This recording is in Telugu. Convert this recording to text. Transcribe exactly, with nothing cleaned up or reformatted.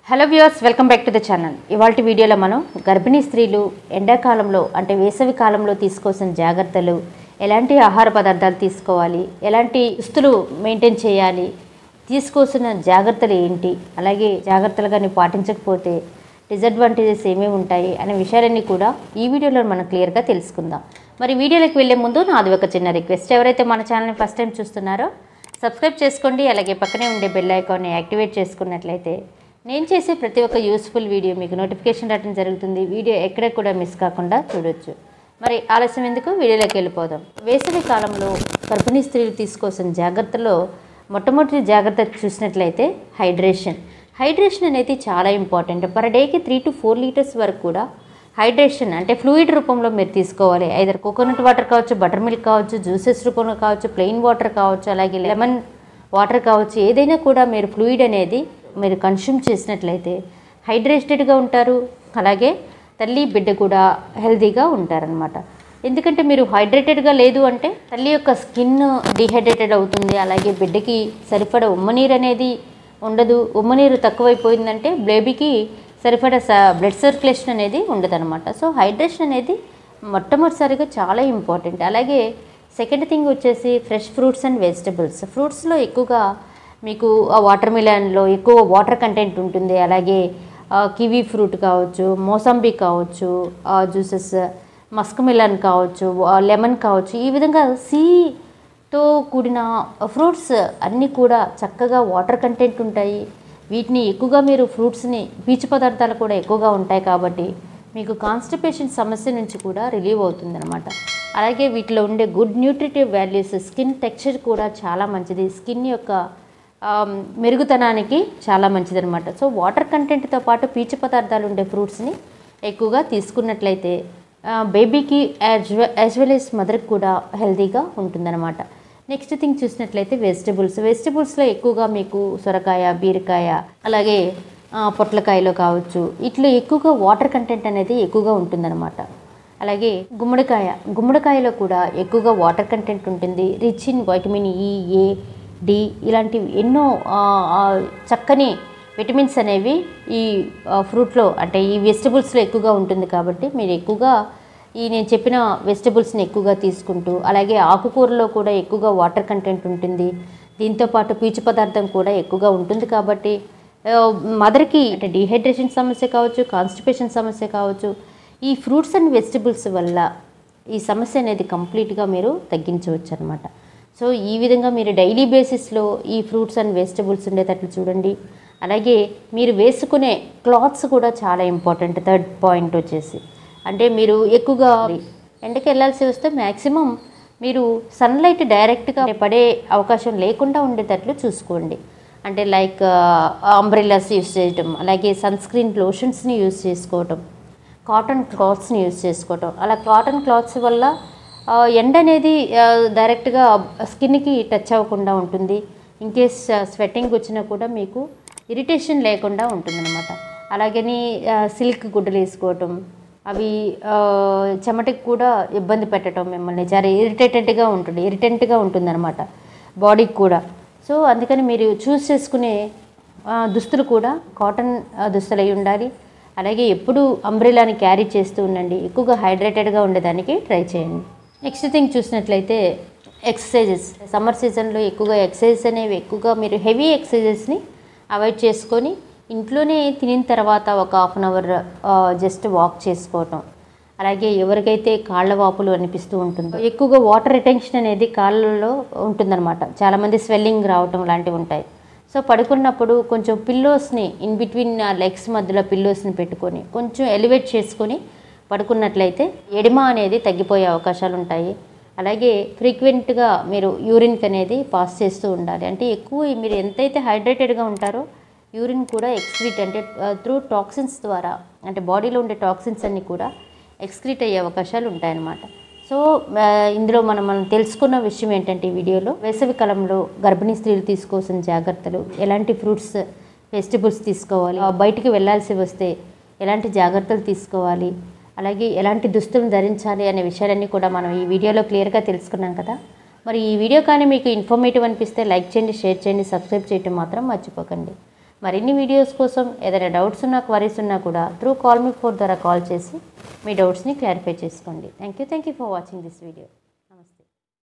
Hello viewers, welcome back to the channel. ఇవాల్టి వీడియోలో మనం గర్భిణీ స్త్రీలు ఎండాకాలంలో అంటే వేసవి కాలంలో తీసుకోవాల్సిన జాగ్రత్తలు, ఎలాంటి ఆహార పదార్థాలు తీసుకోవాలి, ఎలాంటి దుస్తులు మెయింటైన్ చేయాలి, తీసుకోవాల్సిన జాగ్రత్తలు ఏంటి, అలాగే జాగ్రత్తలు కానీ పాటించకపోతే డిసడ్వాంటేజెస్ ఏమేమి ఉంటాయి అనే విషయాలన్నీ కూడా ఈ వీడియోలో మనం క్లియర్గా తెలుసుకుందాం. మరి వీడియోలోకి వెళ్ళే ముందు నాది ఒక చిన్న రిక్వెస్ట్. ఎవరైతే మన ఛానల్ని ఫస్ట్ టైం చూస్తున్నారో సబ్స్క్రైబ్ చేసుకోండి. అలాగే పక్కనే ఉండే బెల్ ఐకాన్ని యాక్టివేట్ చేసుకున్నట్లయితే నేను చేసే ప్రతి ఒక్క యూస్ఫుల్ వీడియో మీకు నోటిఫికేషన్ రావడం జరుగుతుంది. వీడియో ఎక్కడ కూడా మిస్ కాకుండా చూడొచ్చు. మరి ఆలస్యం ఎందుకు, వీడియోలోకి వెళ్ళిపోదాం. వేసవి కాలంలో గర్భిణీ స్త్రీలు తీసుకోవాల్సిన జాగ్రత్తలో మొట్టమొదటి జాగ్రత్త చూసినట్లయితే హైడ్రేషన్. హైడ్రేషన్ అనేది చాలా ఇంపార్టెంట్. పర్ డేకి త్రీ టు ఫోర్ లీటర్స్ వరకు కూడా హైడ్రేషన్ అంటే ఫ్లూయిడ్ రూపంలో మీరు తీసుకోవాలి. ఐదర్ కోకోనట్ వాటర్ కావచ్చు, బటర్ మిల్క్ కావచ్చు, జ్యూసెస్ రూపంలో కావచ్చు, ప్లెయిన్ వాటర్ కావచ్చు, అలాగే లెమన్ వాటర్ కావచ్చు, ఏదైనా కూడా మీరు ఫ్లూయిడ్ అనేది మీరు కన్స్యూమ్ చేసినట్లయితే హైడ్రేటెడ్గా ఉంటారు. అలాగే తల్లి బిడ్డ కూడా హెల్తీగా ఉంటారనమాట. ఎందుకంటే మీరు హైడ్రేటెడ్గా లేదు అంటే తల్లి యొక్క స్కిన్ డిహైడ్రేటెడ్ అవుతుంది. అలాగే బిడ్డకి సరిపడ ఉమ్మనీరు అనేది ఉండదు. ఉమ్మనీరు తక్కువైపోయిందంటే బేబీకి సరిపడ బ్లడ్ సర్క్యులేషన్ అనేది ఉండదన్నమాట. సో హైడ్రేషన్ అనేది మొట్టమొదటిసారిగా చాలా ఇంపార్టెంట్. అలాగే సెకండ్ థింగ్ వచ్చేసి ఫ్రెష్ ఫ్రూట్స్ అండ్ వెజిటబుల్స్. ఫ్రూట్స్లో ఎక్కువగా మీకు వాటర్ మిలన్లో ఎక్కువ వాటర్ కంటెంట్ ఉంటుంది. అలాగే కివీ ఫ్రూట్ కావచ్చు, మోసంబీ కావచ్చు, జ్యూసెస్, మస్క్ మిలన్ కావచ్చు, లెమన్ కావచ్చు, ఈ విధంగా సీతో కూడిన ఫ్రూట్స్ అన్నీ కూడా చక్కగా వాటర్ కంటెంట్ ఉంటాయి. వీటిని ఎక్కువగా మీరు ఫ్రూట్స్ని పీచు పదార్థాలు కూడా ఎక్కువగా ఉంటాయి కాబట్టి మీకు కాన్స్టిపేషన్ సమస్య నుంచి కూడా రిలీవ్ అవుతుంది అనమాట. అలాగే వీటిలో ఉండే good nutritive values, skin texture కూడా చాలా మంచిది. స్కిన్ యొక్క మెరుగుతనానికి చాలా మంచిది అనమాట. సో వాటర్ కంటెంట్తో పాటు పీచు పదార్థాలు ఉండే ఫ్రూట్స్ని ఎక్కువగా తీసుకున్నట్లయితే బేబీకి యాజ్ యాజ్ వెల్ యాజ్ మదర్కి కూడా హెల్తీగా ఉంటుందన్నమాట. నెక్స్ట్ థింగ్ చూసినట్లయితే వెజిటబుల్స్. వెజిటబుల్స్లో ఎక్కువగా మీకు సొరకాయ, బీరకాయ, అలాగే పొట్లకాయలో కావచ్చు, ఇట్లా ఎక్కువగా వాటర్ కంటెంట్ అనేది ఎక్కువగా ఉంటుందన్నమాట. అలాగే గుమ్మడికాయ. గుమ్మడికాయలో కూడా ఎక్కువగా వాటర్ కంటెంట్ ఉంటుంది. Rich in vitamin E, A, D ఇలాంటివి ఎన్నో చక్కని విటమిన్స్ అనేవి ఈ ఫ్రూట్లో అంటే ఈ వెజిటబుల్స్లో ఎక్కువగా ఉంటుంది. కాబట్టి మీరు ఎక్కువగా ఈ నేను చెప్పిన వెజిటబుల్స్ని ఎక్కువగా తీసుకుంటూ, అలాగే ఆకుకూరలో కూడా ఎక్కువగా వాటర్ కంటెంట్ ఉంటుంది. దీంతోపాటు పీచు పదార్థం కూడా ఎక్కువగా ఉంటుంది. కాబట్టి మదర్కి అంటే డీహైడ్రేషన్ సమస్య కావచ్చు, కాన్స్టిపేషన్ సమస్య కావచ్చు, ఈ ఫ్రూట్స్ అండ్ వెజిటబుల్స్ వల్ల ఈ సమస్య అనేది కంప్లీట్గా మీరు తగ్గించవచ్చు అనమాట. సో ఈ విధంగా మీరు డైలీ బేసిస్లో ఈ ఫ్రూట్స్ అండ్ వెజిటబుల్స్ ఉండేటట్లు చూడండి. అలాగే మీరు వేసుకునే క్లాత్స్ కూడా చాలా ఇంపార్టెంట్. థర్డ్ పాయింట్ వచ్చేసి అంటే మీరు ఎక్కువగా ఎండకి వెళ్ళాల్సి వస్తే మ్యాక్సిమం మీరు సన్లైట్ డైరెక్ట్గా పడే అవకాశం లేకుండా ఉండేటట్లు చూసుకోండి. అంటే లైక్ అంబ్రెల్లాస్ యూస్ చేయటం, అలాగే సన్ స్క్రీన్ లోషన్స్ని యూస్ చేసుకోవటం, కాటన్ క్లాత్స్ని యూస్ చేసుకోవటం. అలా కాటన్ క్లాత్స్ వల్ల ఎండ అనేది డైరెక్ట్గా స్కిన్కి టచ్ అవ్వకుండా ఉంటుంది. ఇన్కేస్ స్వెట్టింగ్ వచ్చినా కూడా మీకు ఇరిటేషన్ లేకుండా ఉంటుందన్నమాట. అలాగని సిల్క్ గుడ్డలు వేసుకోవటం, అవి చెమటకి కూడా ఇబ్బంది పెట్టడం మిమ్మల్ని చాలా ఇరిటేటెడ్గా ఉంటుంది ఇరిటెంట్గా ఉంటుందన్నమాట బాడీకి కూడా. సో అందుకని మీరు చూస్ చేసుకునే దుస్తులు కూడా కాటన్ దుస్తులు అయి ఉండాలి. అలాగే ఎప్పుడు అంబ్రెల్లాని క్యారీ చేస్తూ ఉండండి. ఎక్కువగా హైడ్రేటెడ్గా ఉండడానికి ట్రై చేయండి. నెక్స్ట్ థింగ్ చూసినట్లయితే ఎక్సర్సైజెస్. సమ్మర్ సీజన్లో ఎక్కువగా ఎక్సర్సైజెస్ అనేవి ఎక్కువగా మీరు హెవీ ఎక్సర్సైజెస్ని అవాయిడ్ చేసుకొని ఇంట్లోనే తినిన తర్వాత ఒక half an hour just walk చేసుకోవటం. అలాగే ఎవరికైతే కాళ్ళ వాపులు అనిపిస్తూ ఉంటుందో ఎక్కువగా వాటర్ రిటెన్షన్ అనేది కాళ్ళలో ఉంటుందన్నమాట. చాలామంది స్వెల్లింగ్ రావటం లాంటివి ఉంటాయి. సో పడుకున్నప్పుడు కొంచెం పిల్లోస్ని ఇన్ బిట్వీన్ లెగ్స్ మధ్యలో పిల్లోస్ని పెట్టుకొని కొంచెం ఎలివేట్ చేసుకొని పడుకున్నట్లయితే ఎడిమా అనేది తగ్గిపోయే అవకాశాలు ఉంటాయి. అలాగే ఫ్రీక్వెంట్గా మీరు యూరిన్కి అనేది పాస్ చేస్తూ ఉండాలి. అంటే ఎక్కువ మీరు ఎంతైతే హైడ్రేటెడ్గా ఉంటారో యూరిన్ కూడా ఎక్స్క్రీట్ అంటే త్రూ టాక్సిన్స్ ద్వారా అంటే బాడీలో ఉండే టాక్సిన్స్ అన్నీ కూడా ఎక్స్క్రీట్ అయ్యే అవకాశాలు ఉంటాయన్నమాట. సో ఇందులో మనం మనం తెలుసుకున్న విషయం ఏంటంటే ఈ వీడియోలో వేసవి కాలంలో గర్భిణీ స్త్రీలు తీసుకోవాల్సిన జాగ్రత్తలు, ఎలాంటి ఫ్రూట్స్ వెజిటబుల్స్ తీసుకోవాలి, బయటికి వెళ్ళాల్సి వస్తే ఎలాంటి జాగ్రత్తలు తీసుకోవాలి, అలాగే ఎలాంటి దుస్తులను ధరించాలి అనే విషయాలన్నీ కూడా మనం ఈ వీడియోలో క్లియర్గా తెలుసుకున్నాం కదా. మరి ఈ వీడియో కానీ మీకు ఇన్ఫర్మేటివ్ అనిపిస్తే లైక్ చేయండి, షేర్ చేయండి, సబ్స్క్రైబ్ చేయడం మాత్రం మర్చిపోకండి. మరిన్ని వీడియోస్ కోసం ఏదైనా డౌట్స్ ఉన్నా క్వరీస్ ఉన్నా కూడా త్రూ కాల్ మీ ఫోర్ ద్వారా కాల్ చేసి మీ డౌట్స్ని క్లారిఫై చేసుకోండి. Thank you thank you for watching this video.